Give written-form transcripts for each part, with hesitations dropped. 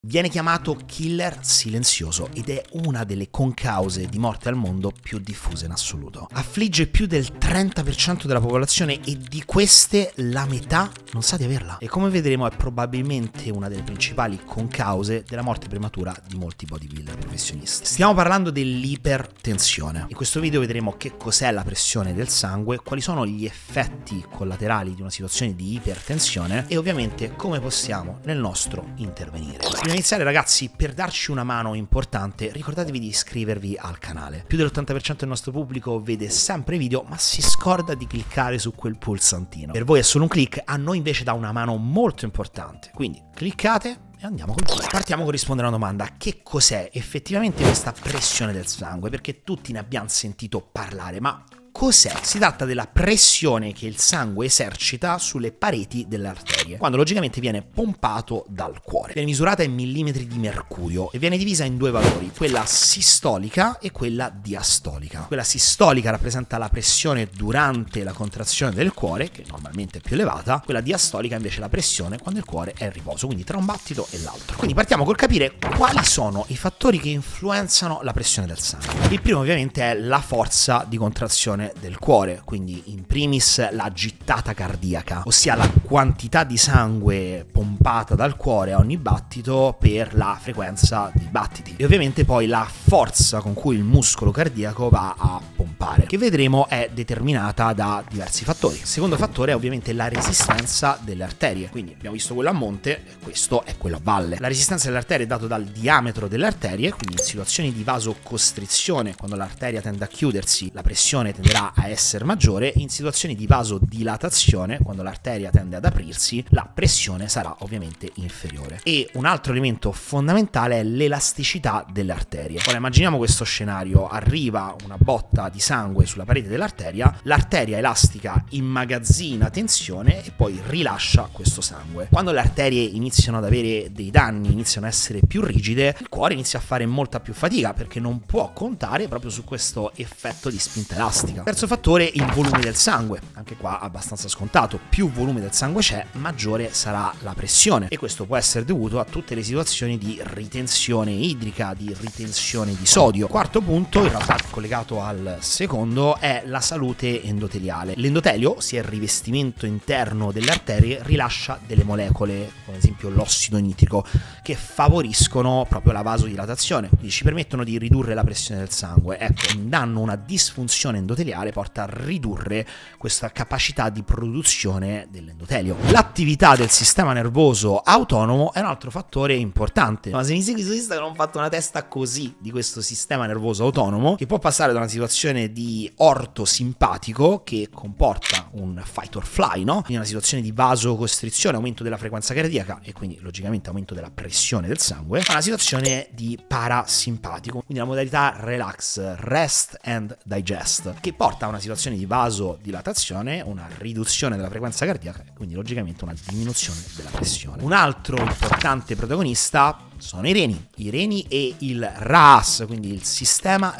Viene chiamato killer silenzioso ed è una delle concause di morte al mondo più diffuse in assoluto. Affligge più del 30% della popolazione e di queste la metà non sa di averla. E come vedremo è probabilmente una delle principali concause della morte prematura di molti bodybuilder professionisti. Stiamo parlando dell'ipertensione. In questo video vedremo che cos'è la pressione del sangue, quali sono gli effetti collaterali di una situazione di ipertensione e ovviamente come possiamo nel nostro intervenire. Prima di iniziare ragazzi, per darci una mano importante, ricordatevi di iscrivervi al canale. Più dell'80% del nostro pubblico vede sempre i video ma si scorda di cliccare su quel pulsantino. Per voi è solo un click, a noi invece dà una mano molto importante, quindi cliccate e andiamo con voi. Partiamo con rispondere a una domanda: che cos'è effettivamente questa pressione del sangue? Perché tutti ne abbiamo sentito parlare, ma cos'è? Si tratta della pressione che il sangue esercita sulle pareti delle arterie, quando logicamente viene pompato dal cuore. Viene misurata in millimetri di mercurio e viene divisa in due valori, quella sistolica e quella diastolica. Quella sistolica rappresenta la pressione durante la contrazione del cuore, che normalmente è più elevata, quella diastolica invece la pressione quando il cuore è in riposo, quindi tra un battito e l'altro. Quindi partiamo col capire quali sono i fattori che influenzano la pressione del sangue. Il primo ovviamente è la forza di contrazione del cuore, quindi in primis la gittata cardiaca, ossia la quantità di sangue pompata dal cuore a ogni battito per la frequenza dei battiti, e ovviamente poi la forza con cui il muscolo cardiaco va a pompare, che vedremo è determinata da diversi fattori. Il secondo fattore è ovviamente la resistenza delle arterie, quindi abbiamo visto quello a monte e questo è quello a valle. La resistenza delle arterie è data dal diametro delle arterie, quindi in situazioni di vasocostrizione, quando l'arteria tende a chiudersi, la pressione tenderà a essere maggiore, in situazioni di vasodilatazione, quando l'arteria tende ad aprirsi, la pressione sarà ovviamente inferiore. E un altro elemento fondamentale è l'elasticità delle arterie. Ora immaginiamo questo scenario: arriva una botta di sangue sulla parete dell'arteria, l'arteria elastica immagazzina tensione e poi rilascia questo sangue. Quando le arterie iniziano ad avere dei danni, iniziano a essere più rigide, il cuore inizia a fare molta più fatica perché non può contare proprio su questo effetto di spinta elastica. Terzo fattore, il volume del sangue. Anche qua abbastanza scontato: più volume del sangue c'è, maggiore sarà la pressione, e questo può essere dovuto a tutte le situazioni di ritenzione idrica, di ritenzione di sodio. Quarto punto, in realtà collegato al secondo, è la salute endoteliale. L'endotelio, ossia il rivestimento interno delle arterie, rilascia delle molecole, come ad esempio l'ossido nitrico, che favoriscono proprio la vasodilatazione, quindi ci permettono di ridurre la pressione del sangue. Ecco, un danno, una disfunzione endoteliale porta a ridurre questa capacità di produzione dell'endotelio. L'attività del sistema nervoso autonomo è un altro fattore importante. Ma se mi segui su Instagram ho fatto una testa così di questo sistema nervoso autonomo, che può passare da una situazione di ortosimpatico, che comporta un fight or fly, no? Quindi una situazione di vasocostrizione, aumento della frequenza cardiaca e quindi logicamente aumento della pressione del sangue, a una situazione di parasimpatico, quindi la modalità relax, rest and digest, che porta a una situazione di vasodilatazione, una riduzione della frequenza cardiaca e quindi logicamente una diminuzione della pressione. Un altro importante protagonista sono i reni e il RAAS, quindi il sistema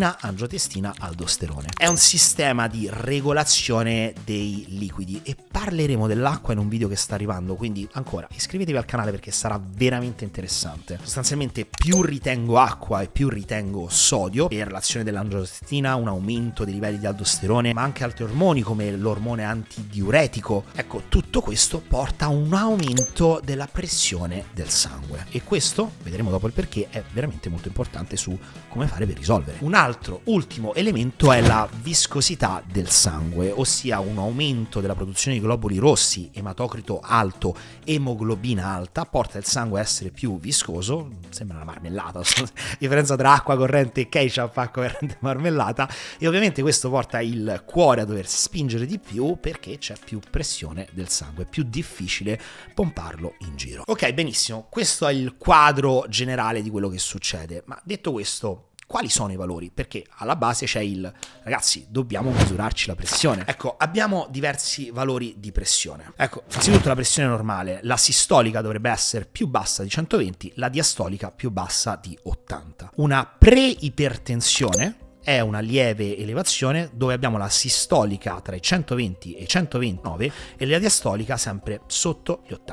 renina-angiotestina-aldosterone. È un sistema di regolazione dei liquidi e parleremo dell'acqua in un video che sta arrivando, quindi ancora iscrivetevi al canale perché sarà veramente interessante. Sostanzialmente più ritengo acqua e più ritengo sodio per l'azione dell'angiotestina, un aumento dei livelli di aldosterone, ma anche altri ormoni come l'ormone antidiuretico. Ecco, tutto questo porta a un aumento della pressione del sangue e questo, vedremo dopo il perché, è veramente molto importante su come fare per risolvere. Un altro ultimo elemento è la viscosità del sangue, ossia un aumento della produzione di globuli rossi, ematocrito alto, emoglobina alta, porta il sangue a essere più viscoso, sembra una marmellata, differenza tra acqua corrente e ketchup, acqua corrente e marmellata, e ovviamente questo porta il cuore a dover spingere di più perché c'è più pressione del sangue, è più difficile pomparlo in giro. Ok, benissimo, questo è il quadro generale di quello che succede, ma detto questo, quali sono i valori? Perché alla base c'è ragazzi, dobbiamo misurarci la pressione. Ecco, abbiamo diversi valori di pressione. Ecco, innanzitutto la pressione normale, la sistolica dovrebbe essere più bassa di 120, la diastolica più bassa di 80. Una preipertensione è una lieve elevazione dove abbiamo la sistolica tra i 120 e i 129 e la diastolica sempre sotto gli 80.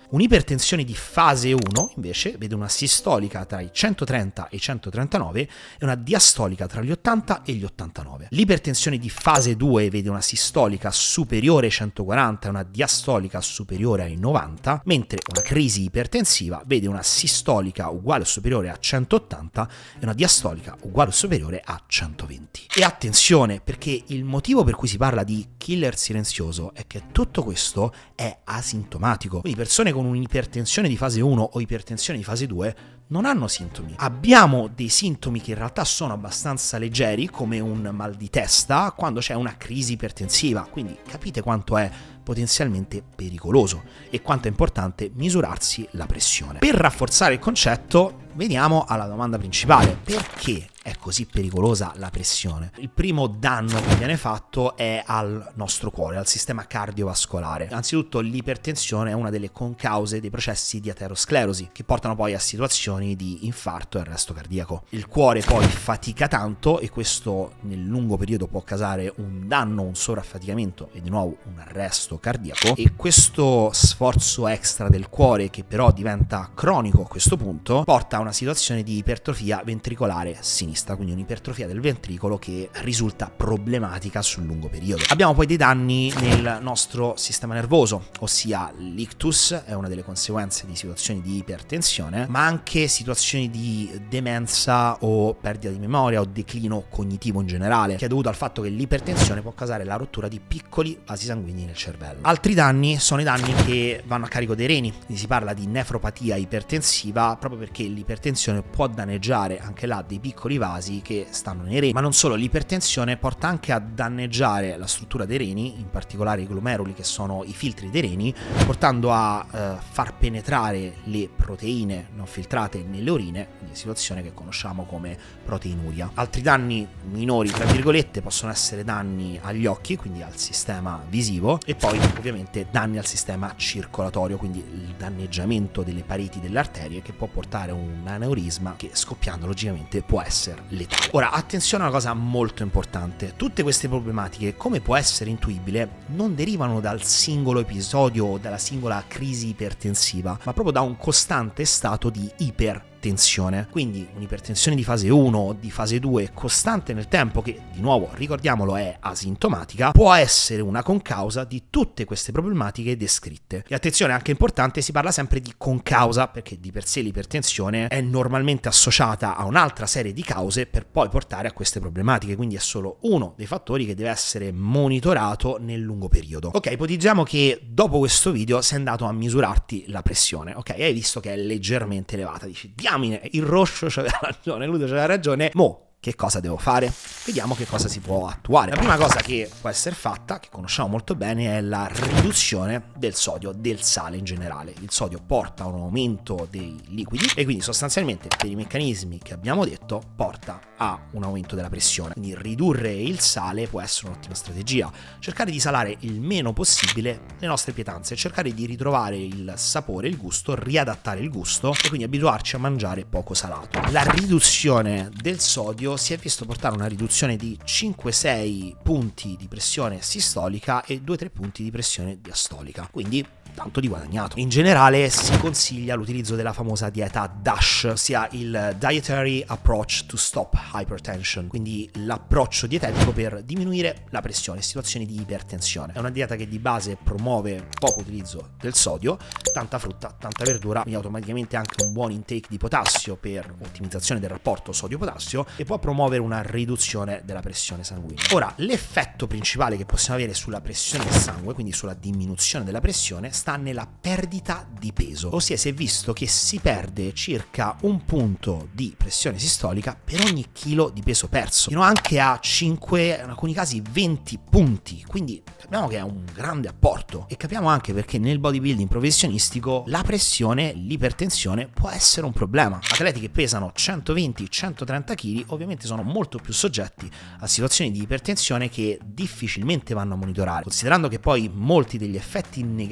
Un'ipertensione di fase 1 invece vede una sistolica tra i 130 e i 139 e una diastolica tra gli 80 e gli 89. L'ipertensione di fase 2 vede una sistolica superiore ai 140 e una diastolica superiore ai 90, mentre una crisi ipertensiva vede una sistolica uguale o superiore a 180 e una diastolica uguale o superiore a 120. E attenzione, perché il motivo per cui si parla di killer silenzioso è che tutto questo è asintomatico. Quindi persone con un'ipertensione di fase 1 o ipertensione di fase 2 non hanno sintomi. Abbiamo dei sintomi che in realtà sono abbastanza leggeri, come un mal di testa quando c'è una crisi ipertensiva, quindi capite quanto è potenzialmente pericoloso e quanto è importante misurarsi la pressione. Per rafforzare il concetto, veniamo alla domanda principale: perché è così pericolosa la pressione? Il primo danno che viene fatto è al nostro cuore, al sistema cardiovascolare. Anzitutto l'ipertensione è una delle concause dei processi di aterosclerosi, che portano poi a situazioni di infarto e arresto cardiaco. Il cuore poi fatica tanto e questo nel lungo periodo può causare un danno, un sovraffaticamento e di nuovo un arresto cardiaco, e questo sforzo extra del cuore, che però diventa cronico a questo punto, porta a una situazione di ipertrofia ventricolare sinistra, quindi un'ipertrofia del ventricolo che risulta problematica sul lungo periodo. Abbiamo poi dei danni nel nostro sistema nervoso, ossia l'ictus è una delle conseguenze di situazioni di ipertensione, ma anche situazioni di demenza o perdita di memoria o declino cognitivo in generale, che è dovuto al fatto che l'ipertensione può causare la rottura di piccoli vasi sanguigni nel cervello. Altri danni sono i danni che vanno a carico dei reni, quindi si parla di nefropatia ipertensiva proprio perché l'ipertensione può danneggiare anche là dei piccoli vasi che stanno nei reni. Ma non solo, l'ipertensione porta anche a danneggiare la struttura dei reni, in particolare i glomeruli, che sono i filtri dei reni, portando a far penetrare le proteine non filtrate nelle urine, quindi situazione che conosciamo come proteinuria. Altri danni minori, tra virgolette, possono essere danni agli occhi, quindi al sistema visivo, e poi ovviamente danni al sistema circolatorio, quindi il danneggiamento delle pareti delle arterie, che può portare a un aneurisma che, scoppiando logicamente, può essere letale. Ora, attenzione a una cosa molto importante: tutte queste problematiche, come può essere intuibile, non derivano dal singolo episodio o dalla singola crisi ipertensiva, ma proprio da un costante stato di ipertensione. Quindi un'ipertensione di fase 1 o di fase 2 costante nel tempo, che di nuovo ricordiamolo è asintomatica, può essere una concausa di tutte queste problematiche descritte. E attenzione, anche importante, si parla sempre di concausa perché di per sé l'ipertensione è normalmente associata a un'altra serie di cause per poi portare a queste problematiche, quindi è solo uno dei fattori che deve essere monitorato nel lungo periodo. Ok, ipotizziamo che dopo questo video sei andato a misurarti la pressione, ok, hai visto che è leggermente elevata, dici diamine, il rosso c'aveva ragione, Ludo c'aveva ragione, mo che cosa devo fare? Vediamo che cosa si può attuare. La prima cosa che può essere fatta, che conosciamo molto bene, è la riduzione del sodio, del sale in generale. Il sodio porta a un aumento dei liquidi e quindi sostanzialmente, per i meccanismi che abbiamo detto, porta a un aumento della pressione. Quindi ridurre il sale può essere un'ottima strategia. Cercare di salare il meno possibile le nostre pietanze, cercare di ritrovare il sapore, il gusto, riadattare il gusto e quindi abituarci a mangiare poco salato. La riduzione del sodio si è visto portare una riduzione di 5-6 punti di pressione sistolica e 2-3 punti di pressione diastolica, quindi tanto di guadagnato. In generale si consiglia l'utilizzo della famosa dieta DASH, ossia il Dietary Approach to Stop Hypertension, quindi l'approccio dietetico per diminuire la pressione in situazioni di ipertensione. È una dieta che di base promuove poco utilizzo del sodio, tanta frutta, tanta verdura, quindi automaticamente anche un buon intake di potassio per ottimizzazione del rapporto sodio-potassio, e può promuovere una riduzione della pressione sanguigna. Ora, l'effetto principale che possiamo avere sulla pressione del sangue, quindi sulla diminuzione della pressione, sta nella perdita di peso, ossia si è visto che si perde circa un punto di pressione sistolica per ogni chilo di peso perso, fino anche a 5, in alcuni casi 20 punti, quindi capiamo che è un grande apporto. E capiamo anche perché nel bodybuilding professionistico la pressione, l'ipertensione può essere un problema. Atleti che pesano 120-130 kg ovviamente sono molto più soggetti a situazioni di ipertensione che difficilmente vanno a monitorare, considerando che poi molti degli effetti negativi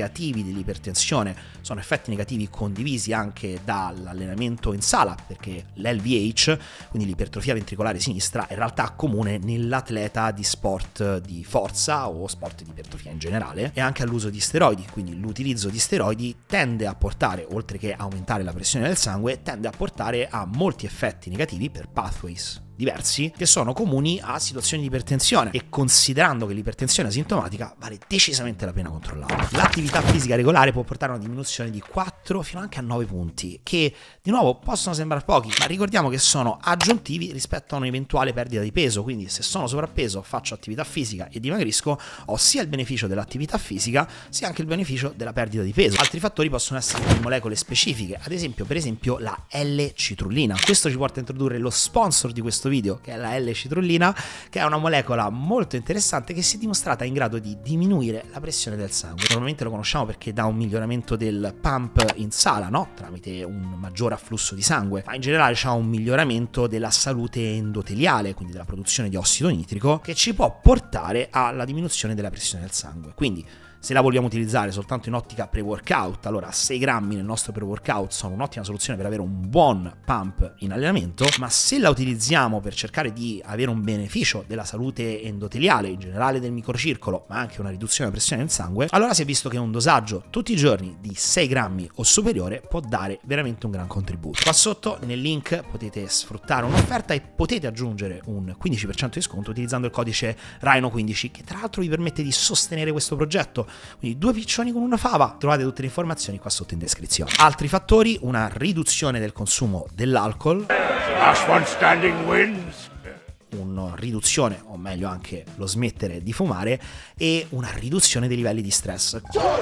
negativi dell'ipertensione sono effetti negativi condivisi anche dall'allenamento in sala, perché l'LVH, quindi l'ipertrofia ventricolare sinistra, è in realtà comune nell'atleta di sport di forza o sport di ipertrofia in generale, e anche all'uso di steroidi, quindi l'utilizzo di steroidi tende a portare, oltre che aumentare la pressione del sangue, tende a portare a molti effetti negativi per pathways diversi che sono comuni a situazioni di ipertensione, e considerando che l'ipertensione asintomatica vale decisamente la pena controllarla. L'attività fisica regolare può portare a una diminuzione di 4 fino anche a 9 punti, che di nuovo possono sembrare pochi, ma ricordiamo che sono aggiuntivi rispetto a un'eventuale perdita di peso. Quindi se sono sovrappeso, faccio attività fisica e dimagrisco, ho sia il beneficio dell'attività fisica sia anche il beneficio della perdita di peso. Altri fattori possono essere di molecole specifiche, ad esempio per esempio la L-citrullina. Questo ci porta a introdurre lo sponsor di questo video, che è la L-citrullina, che è una molecola molto interessante che si è dimostrata in grado di diminuire la pressione del sangue. Normalmente lo conosciamo perché dà un miglioramento del pump in sala, no? Tramite un maggiore afflusso di sangue, ma in generale c'ha un miglioramento della salute endoteliale, quindi della produzione di ossido nitrico, che ci può portare alla diminuzione della pressione del sangue. Quindi se la vogliamo utilizzare soltanto in ottica pre-workout, allora 6 grammi nel nostro pre-workout sono un'ottima soluzione per avere un buon pump in allenamento, ma se la utilizziamo per cercare di avere un beneficio della salute endoteliale, in generale del microcircolo, ma anche una riduzione della pressione del sangue, allora si è visto che un dosaggio tutti i giorni di 6 grammi o superiore può dare veramente un gran contributo. Qua sotto nel link potete sfruttare un'offerta e potete aggiungere un 15% di sconto utilizzando il codice Rhino15, che tra l'altro vi permette di sostenere questo progetto. Quindi 2 piccioni con una fava. Trovate tutte le informazioni qua sotto in descrizione. Altri fattori: una riduzione del consumo dell'alcol, Last one standing wins. una riduzione, o meglio anche lo smettere di fumare, e una riduzione dei livelli di stress.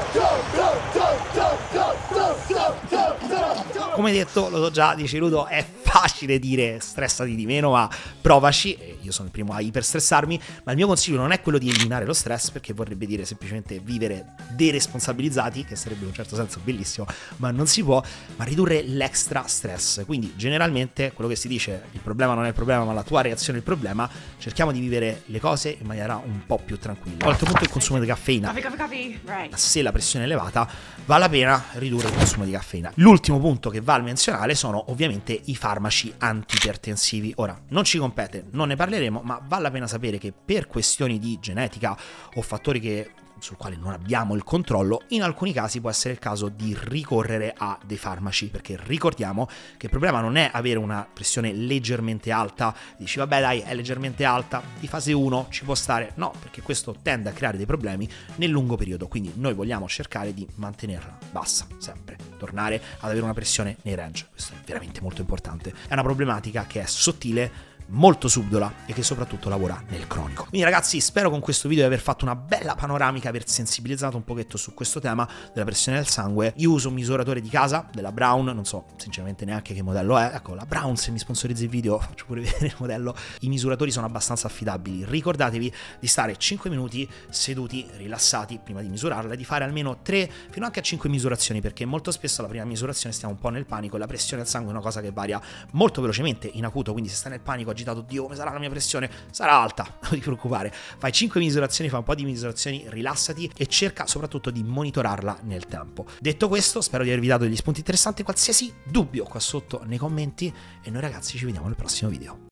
Come detto, lo so già, dice Ludo, è facile dire stressati di meno, ma provaci. Io sono il primo a iperstressarmi, ma il mio consiglio non è quello di eliminare lo stress, perché vorrebbe dire semplicemente vivere deresponsabilizzati, che sarebbe in un certo senso bellissimo, ma non si può, ma ridurre l'extra stress. Quindi generalmente quello che si dice, il problema non è il problema, ma la tua reazione è il problema. Cerchiamo di vivere le cose in maniera un po' più tranquilla. Altro punto è il consumo di caffeina. Se la pressione è elevata, vale la pena ridurre il consumo di caffeina. L'ultimo punto che vale menzionare sono ovviamente i farmaci antipertensivi. Ora, non ci compete, non ne parleremo, ma vale la pena sapere che per questioni di genetica o fattori sul quale non abbiamo il controllo, in alcuni casi può essere il caso di ricorrere a dei farmaci, perché ricordiamo che il problema non è avere una pressione leggermente alta, dici vabbè dai è leggermente alta, di fase 1 ci può stare, no, perché questo tende a creare dei problemi nel lungo periodo, quindi noi vogliamo cercare di mantenerla bassa sempre, tornare ad avere una pressione nei range. Questo è veramente molto importante, è una problematica che è sottile, molto subdola e che soprattutto lavora nel cronico. Quindi ragazzi, spero con questo video di aver fatto una bella panoramica, aver sensibilizzato un pochetto su questo tema della pressione del sangue. Io uso un misuratore di casa della Braun, non so sinceramente neanche che modello è, ecco la Braun, se mi sponsorizzi il video faccio pure vedere il modello. I misuratori sono abbastanza affidabili, ricordatevi di stare 5 minuti seduti rilassati prima di misurarla e di fare almeno 3 fino anche a 5 misurazioni, perché molto spesso alla prima misurazione stiamo un po' nel panico e la pressione del sangue è una cosa che varia molto velocemente in acuto, quindi se stai nel panico agitato, Dio come sarà la mia pressione, sarà alta, non ti preoccupare, fai 5 misurazioni, fai un po' di misurazioni, rilassati e cerca soprattutto di monitorarla nel tempo. Detto questo, spero di avervi dato degli spunti interessanti. Qualsiasi dubbio qua sotto nei commenti, e noi ragazzi ci vediamo nel prossimo video.